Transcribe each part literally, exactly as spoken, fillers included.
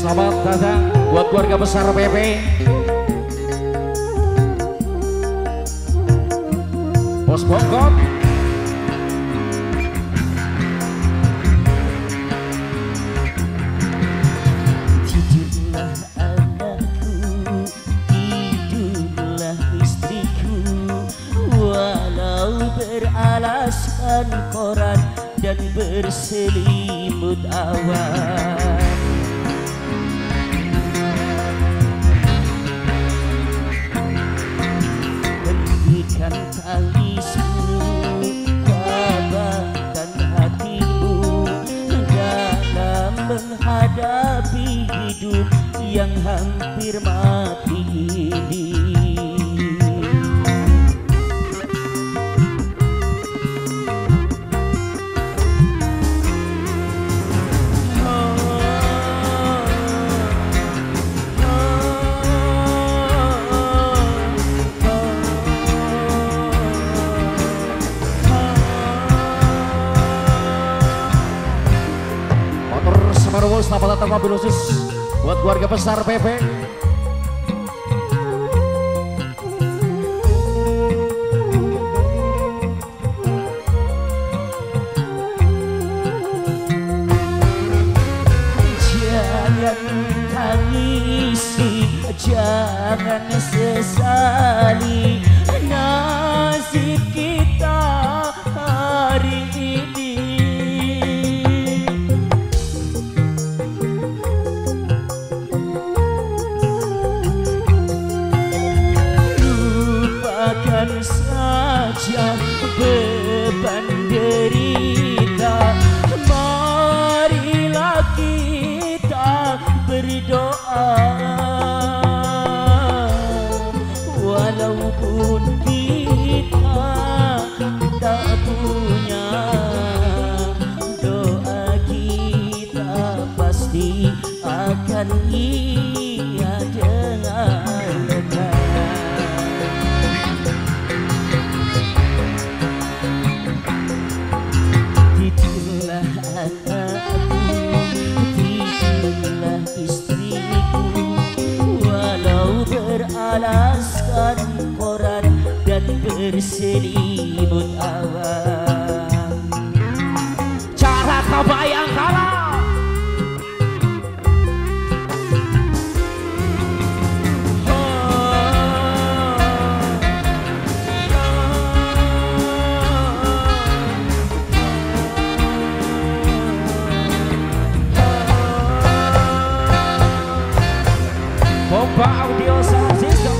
Selamat datang buat keluarga besar P P. Bos Bongkot. Tidurlah anakku, tidurlah istriku, walau beralaskan koran dan berselimut awan. Hentikan tangismu, tabahkan hatimu dalam menghadapi hidup yang hampir mati ini. Selamat datang mobil khusus buat keluarga besar P P. Jangan tangisi, jangan sesali nasib kita hari ini. Saja beban derita, marilah kita berdoa. Walaupun kita tak punya, doa kita pasti akan ia dengarkan. Tidurlah anakku, tidurlah istriku, walau beralaskan koran dan berselimut awan. Cara kau bayangkan Bomba Audio Sound System.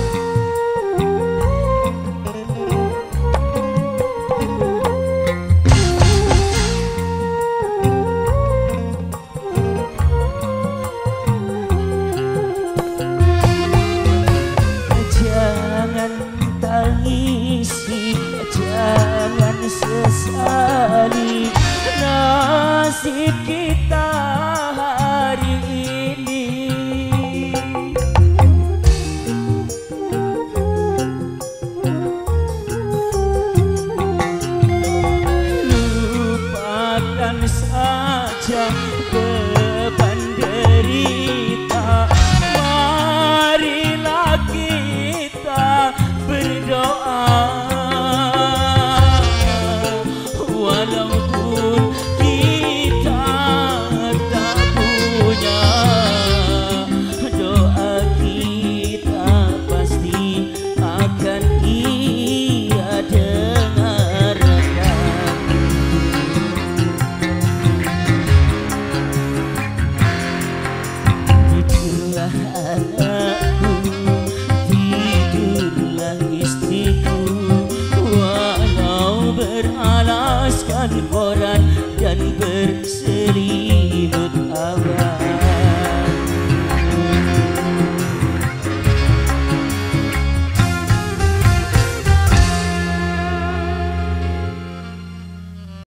Jangan tangisi, jangan sesali nasib kita hari ini. Lupakan saja beban derita, marilah kita berdoa. Walaupun kita tak punya, doa kita pasti akan ia dengarkan. Tidurlah anakku, tidurlah istriku, walau beralaskan koran dan berselimut awan.